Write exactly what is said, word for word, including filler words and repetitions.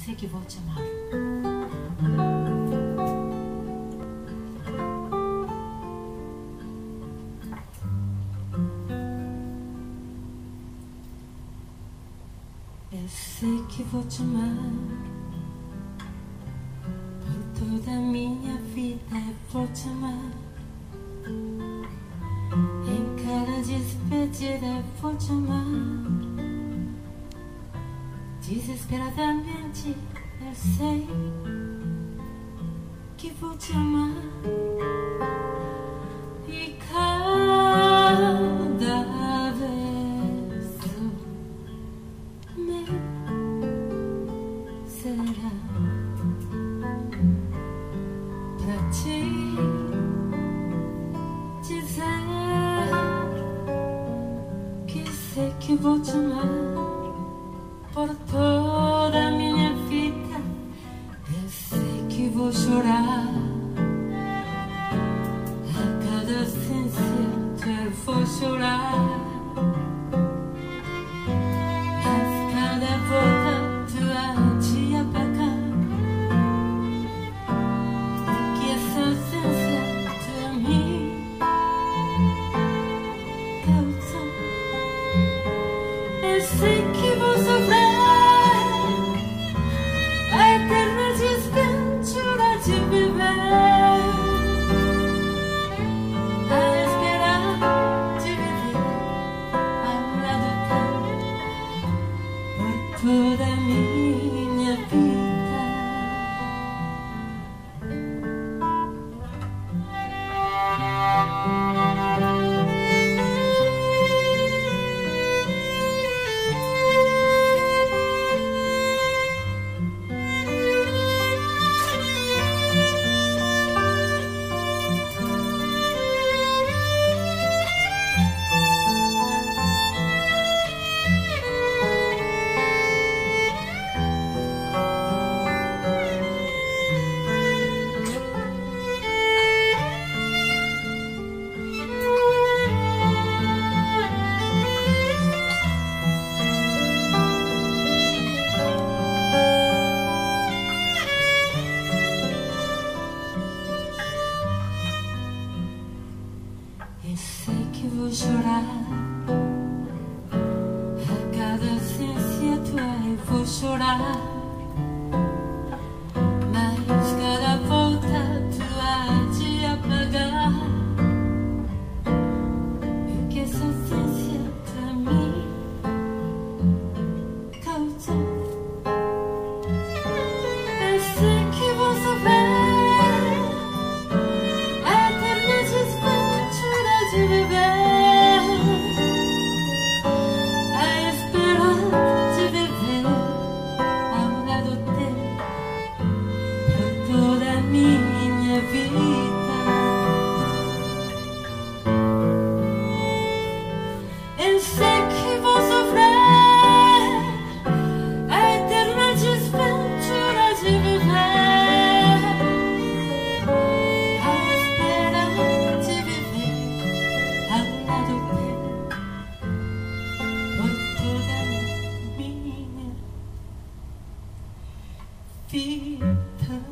sei que vou te amar. Eu sei que vou te amar por toda a minha vida. Eu vou te amar em cada despedida. Eu vou te amar desesperadamente. Eu sei que vou te amar e cada vez o meu será pra te dizer que sei que vou te amar por toda a minha vida. Eu sei que vou chorar a cada ausência. Eu vou chorar, mas cada volta tu há de apagar, porque essa ausência tu a mim causou. Eu sei que vou sofrer a eterna desventura de viver, a esperar de viver ao lado teu por toda a minha vida. Eu sei que vou chorar a cada ausência tua. Eu vou chorar, mas cada volta tu há de apagar, porque essa ausência pra mim causou. Eu sei que vou sofrer a eterna desventura de viver, a esperar de viver ao lado teu por toda a minha vida. Eu sei que vou sofrer a eterna desventura de viver, a esperar de viver ao lado teu por toda a minha vida.